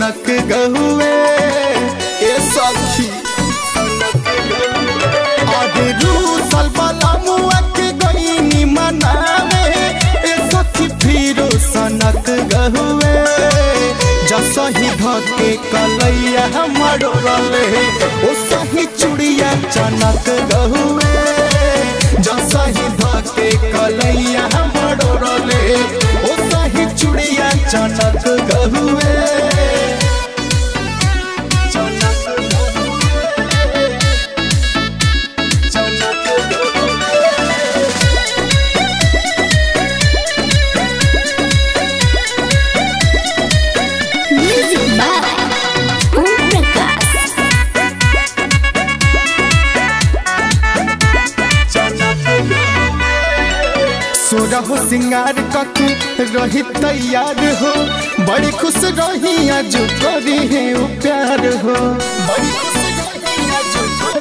सनक गहुए ए सखी आगे रूसल वाला मुआ के गईनी मनावे ए सखी फिरो सनक गहुए जसही धके कलैया हमरो रले ओ सही चुड़िया चनक गहुए जसही धके कलैया हमरो रले ओ सही चुड़िया चनक गहुए सोरा हो सिंगार कके रही तैयार हो बड़ी खुश रही आज करी है प्यार हो बड़ी खुश रही आज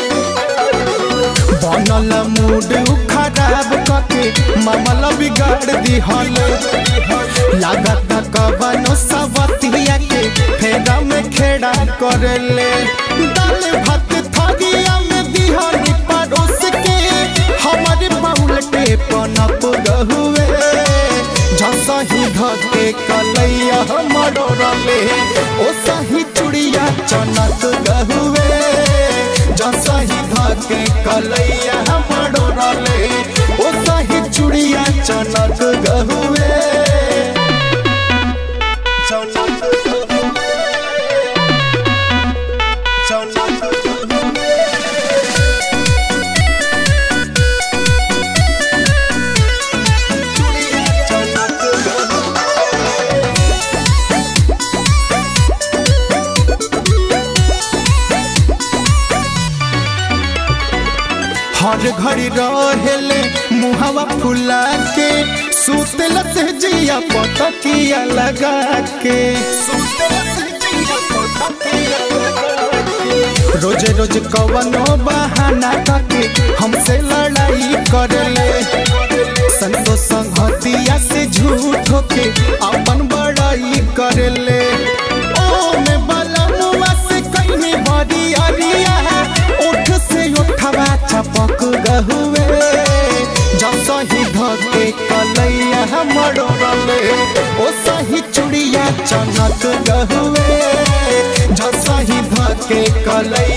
बनल मूड खराब कके मामला बिगाड़ दी हल लागत कबनो सवतिया के फेरा में खेड़ा कर ले दाल भात थागिया में दिहानी परोस के हमारे बाउलटे पनप गहुए जसही धके कलैया हमरो रले ओ सही चुड़िया चनक गहुए जसही धके कलैया हमरो रले ओ सही चुड़िया चनक गहुए हर घड़ी रहेले मुहावा फुला के सुतल से जिया पटकिया लगा के रोजे रोज कवनो बहाना करके हमसे लड़ाई करले संतोष संगतिया से झूठ होके अपन बड़ाई करले ओ में बलनुआ से कहीं बड़ी अरिया उठ से उठवा चपक गहुए जसही धके कलैया हमरो रले ओ सही चुड़िया चनक गहुए जसही धके कलैया